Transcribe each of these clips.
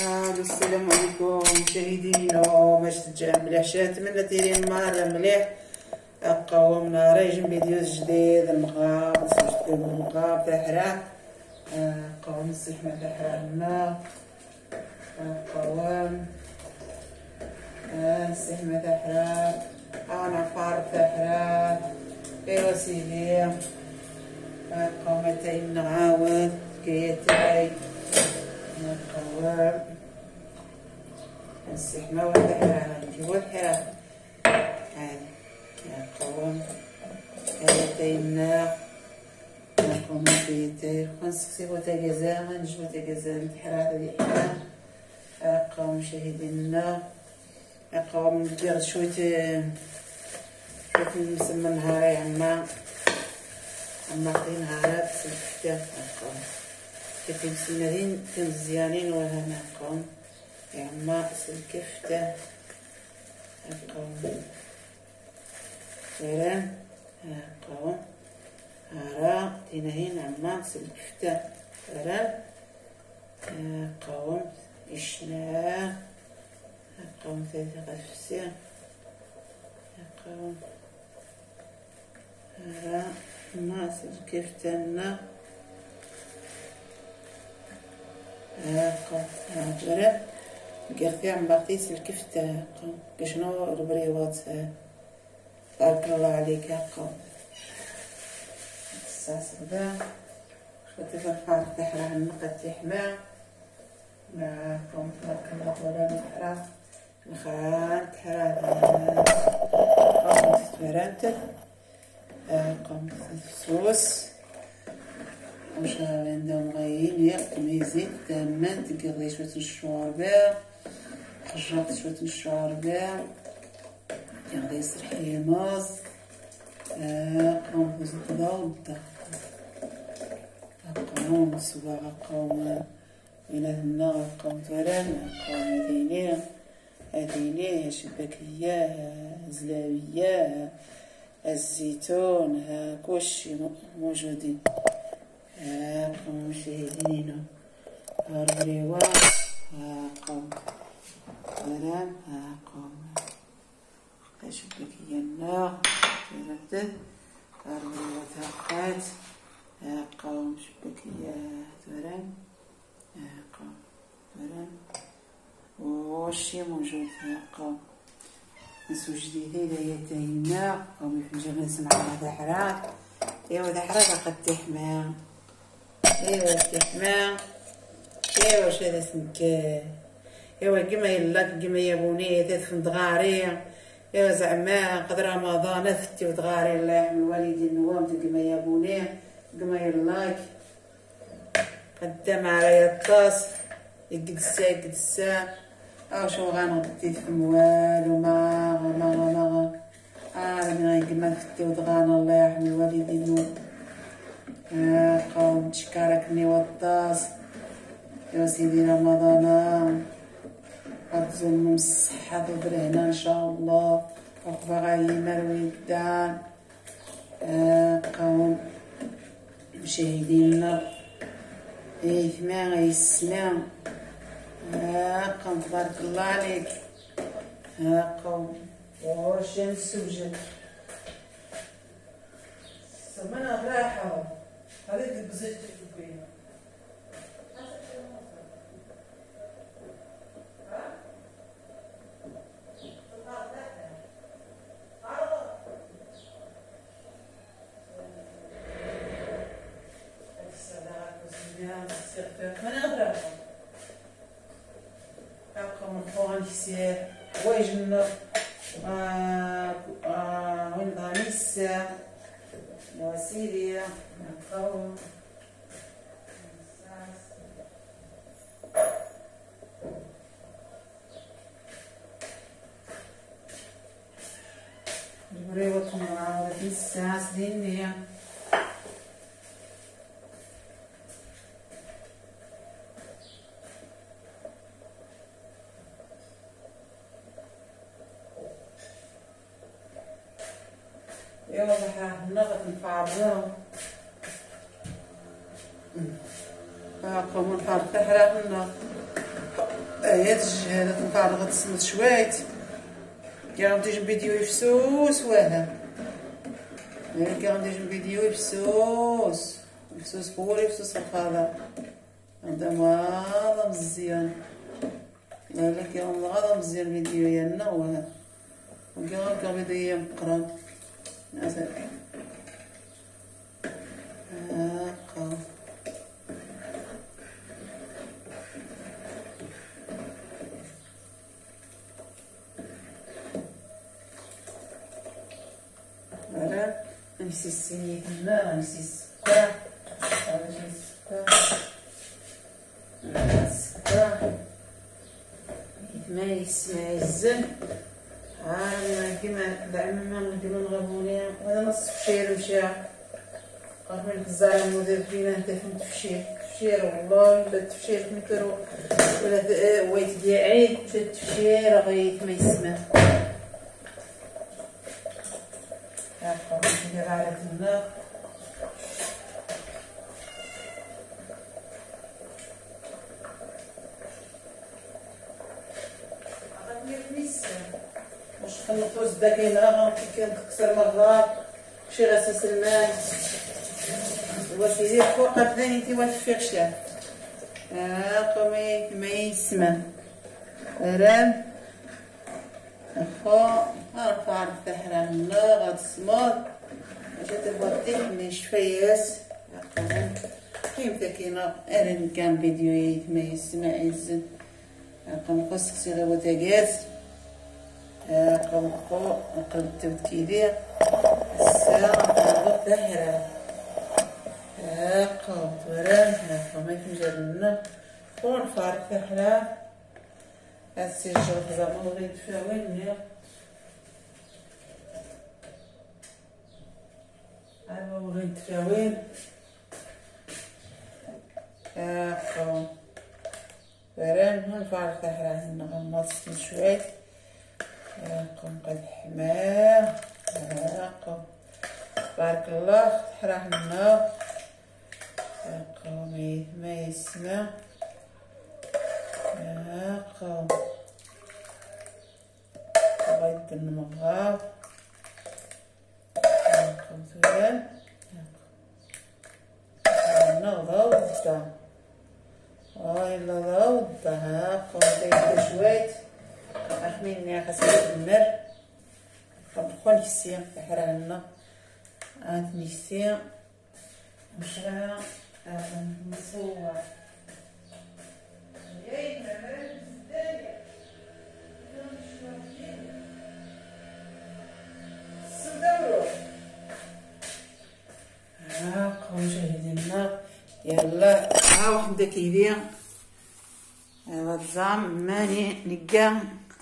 السلام عليكم مشاهدينا. واش تجا مليح؟ نتمنى دايرين نهار مليح. قاومنا رايجين فيديوز جديد. المغاب تاع حرام. قاوم الزحمة تاع حرامنا. قاوم الزحمة تاع حرام. انا فارق تاع حرام. ايوا سيدي قاوم تاعي نعاود كيتاي قوام الزحمة والحرام. هو الحرام هادي قوام هاتينا نقوم بيتي خنسكسي بوتاكازا غنجبو بوتاكازا نتحرا هادي حرام. قوم مشاهدينا قوم ندير شوية نسمى نهاري عما عطي نهارات سلكتا. قوم كيف مسينين مزيانين وهنا قوم عما سلكفته. قوم فعلا قوم هارا تينهين عما سلكفته فعلا. قوم إشنا قوم ثلاثة غفسي. قوم هارا ما سلكفتنا. قوم قرتي عم باقي سلكفته. قوم كشنو البريوات بارك الله عليك. قوم الساعة 7 شوتي فالفارق تحرى النقد تحمى. قوم تبارك الله ولا نحرى نخان تحرى قوم تتفرنت. قوم تفسوس واش عندهم غايين يقدم يزيد تمام تقضي شوية الشوربة. خرجت شوية الشوربة يغدي يسرح يماز. قوم بزبدة وبدا قوم سواغ قوم ينهنا قوم فران قوم هذيني شباكية زلاوية الزيتون كلشي موجودين. قوم مشاهدينا البريوات قوم فران قوم شباكية النار تردد البريوات هاقات. قوم شباكية فران قوم فران وشي موجود. قوم نسو جديدة إلى يدينا قوم يفنجر نسمع هذا حراك. ايوا هذا حراك قد تحمى. ايوا تحمى. ايوا واش هذا سنكا. ايوا كيما يلاك كيما يا بوني تدفن دغاري. ايوا زعما قد رمضان افتي ودغاري الله يرحم الوالدين النوام كيما يا بوني كيما يلاك قدام على الطاس يقدسا شو غنغدي تفهم والو ما انا كيما فتي ودغانا الله يرحم الوالدين. قوم تشكركني والطاس يا سيدي رمضان غتزول من الصحة وبرهنا ان شاء الله وقفا غايمة الوجدان. قوم مشاهدينا ثمان السلام. قوم تبارك الله عليك. قوم ورشان السوجة سمنا راحة هذيك البزيت تكبينا. سير حوايج النار وين غاميس يا سيدي نقاوم البريوة معاودة الساس ديني. يلا نغط نفعضو قوم نفعض تحرقنا آيات الشهادة تنفعل غتصمت شويت كي غادي تجي فيديو يفسوس واها كي غادي تجي فيديو يفسوس بوري يفسوس الخضر هذا ما مزيان لا كي غادا مزيان الفيديو ديالنا وها وكي غنبقى فيديو مقران مثلا هاكا فوالا نمشي السيد لا نمشي السكر السكر ما يسمع الزن كيما دعما كيما نغربوني هذا نص فشير مشى قبل الزعل المدير فينا انت فهمت فشير والله ولا تفشير مترو ولا ويت ديال عيد مشى تفشير غيت ما يسمع هاكا ندير على النار واش خلطو زبده كاينه كنكسر مرات شي غساس الماء هو كيدير فوق ثاني واش فيه غشا هاكا ما يسمع رام اخا نرفع الفحرة هنا غتصمر باش تبغي تحمي شفياس هاكا كيما كاينه ارين كان فيديو ما يسمع يزن هاكا نقص سي غير بوتاكاز هاكا نقلب التوكيدير الساعة نضرب دحرة هاكا توران هاكا ما يفنجر لنا ونرفع الفحرة هاسي الشغل زعما بغيت فيها وين أنا بغيت فيها وين هاكا توران نرفع الفحرة هنا غنمص شوية هاكا نقاد حماه هاكا بارك الله تحرح لنا هاكا ما يسمع هاكا بغيت المغاب هاكا مزيان هاكا نغضا ودا إلا ضوضا هاكا ندير شويت أخميني خاصني النار كنبقاو نكسي تحرح لنا نكسي مشرا نصور هاكا مشاهدينا يلا ها وحده كيدير هذا الزعم ماني لقى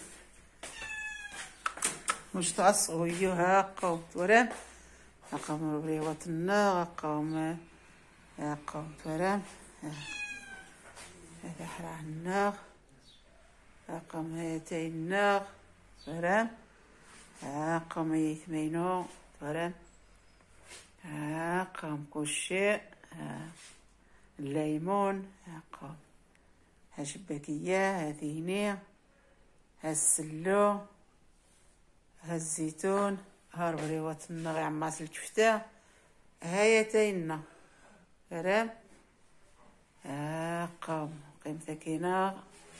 مش تعصبوا هاكا وتوران هاكا مروري وطنا هاكا هاكا وتوران هذا حراه النار هاكا مهاتي النار توران هاكا ميثمينو توران هاكا مكوشي الليمون هاكا هالشباكية هذيني هالسلو هالزيتون هاربريوات النغي عماس الكفتة هايتينا فرام هاكا قيمتا كينا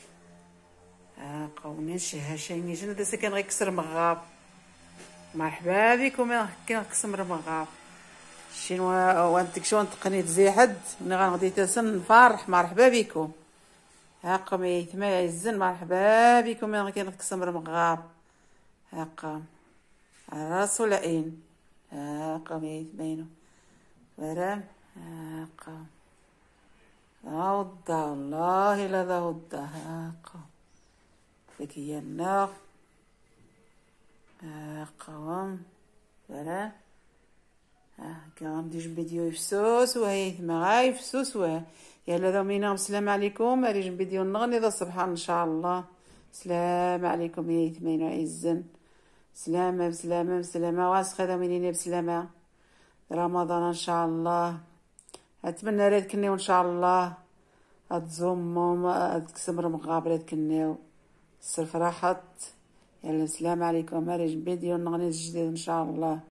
هاكا ونشها شيني جنة داسا كان غيكسر مغاب مرحبا بكم كي نكسر مغاب شنو وانتك شو تقنيت زي حد ملي غنغدي تسن نفرح مرحبا بكم هاكا ميتما يزن مرحبا بكم ملي كي نكسر مغاب هاكا الراس والعين هاكا ميتمينو فرام هاكا ضوضا والله لا ضوضا هاكا ديك هي النار هاكا فرام كي غندي جنب فيديو يفسوس وهي ثما غاي يفسوس واه يلا دومينا السلام عليكم راني جنب فيديو نغني ذا الصباح ان شاء الله السلام عليكم يا ثمين عزن سلامة بسلامة بسلامة واسخة دومينينا بسلامة رمضان ان شاء الله اتمنى ريت كني وان شاء الله هتزومهم هتكسمر مقابلة كناو الصرف راحت. يلا السلام عليكم. هاري فيديو نغني جديد ان شاء الله.